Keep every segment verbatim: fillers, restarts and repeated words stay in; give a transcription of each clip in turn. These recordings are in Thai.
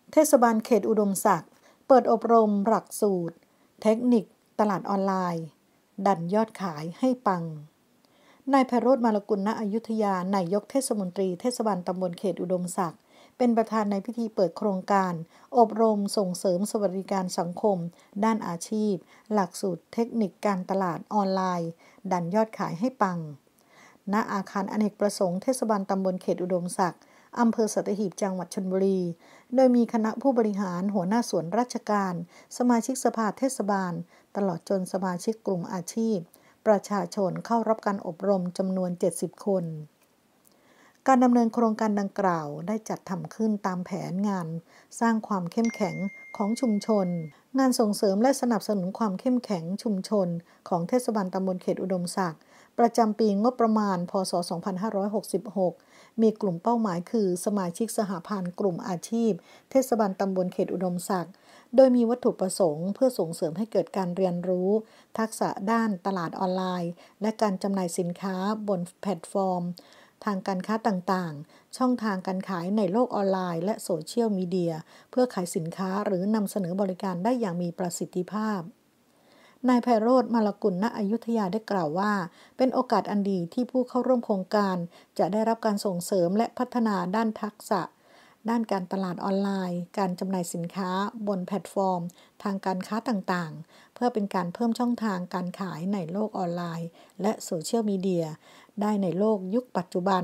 เทศบาลเขตอุดมศักดิ์เปิดอบรมหลักสูตรเทคนิคตลาดออนไลน์ดันยอดขายให้ปังนายไพโรจน์ มาลกุล ณ อยุธยานายกเทศมนตรีเทศบาลตำบลเขตอุดมศักดิ์เป็นประธานในพิธีเปิดโครงการอบรมส่งเสริมสวัสดิการสังคมด้านอาชีพหลักสูตรเทคนิคการตลาดออนไลน์ดันยอดขายให้ปังณอาคารอเนกประสงค์เทศบาลตำบลเขตอุดมศักดิ์อำเภอสัตหีบจังหวัดชลบุรีโดยมีคณะผู้บริหารหัวหน้าส่วนราชการสมาชิกสภาเทศบาลตลอดจนสมาชิกกลุ่มอาชีพประชาชนเข้ารับการอบรมจำนวนเจ็ดสิบคนการดำเนินโครงการดังกล่าวได้จัดทำขึ้นตามแผนงานสร้างความเข้มแข็งของชุมชนงานส่งเสริมและสนับสนุนความเข้มแข็งชุมชนของเทศบาลตำบลเขตอุดมศักดิ์ประจำปีงบประมาณพ.ศ. สองพันห้าร้อยหกสิบหกมีกลุ่มเป้าหมายคือสมาชิกสหพันธ์กลุ่มอาชีพเทศบาลตำบลเขตอุดมศักดิ์โดยมีวัตถุประสงค์เพื่อส่งเสริมให้เกิดการเรียนรู้ทักษะด้านตลาดออนไลน์และการจำหน่ายสินค้าบนแพลตฟอร์มทางการค้าต่างๆช่องทางการขายในโลกออนไลน์และโซเชียลมีเดียเพื่อขายสินค้าหรือนำเสนอบริการได้อย่างมีประสิทธิภาพนายไพโรจน์ มาลกุล ณ อยุธยาได้กล่าวว่าเป็นโอกาสอันดีที่ผู้เข้าร่วมโครงการจะได้รับการส่งเสริมและพัฒนาด้านทักษะด้านการตลาดออนไลน์การจำหน่ายสินค้าบนแพลตฟอร์มทางการค้าต่างๆเพื่อเป็นการเพิ่มช่องทางการขายในโลกออนไลน์และโซเชียลมีเดียได้ในโลกยุคปัจจุบัน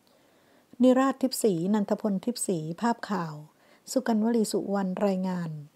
นิราศ ทิพย์ศรี นันทพล ทิพย์ศรีภาพข่าวสุกัญญ์ วลี สุวรรณรายงาน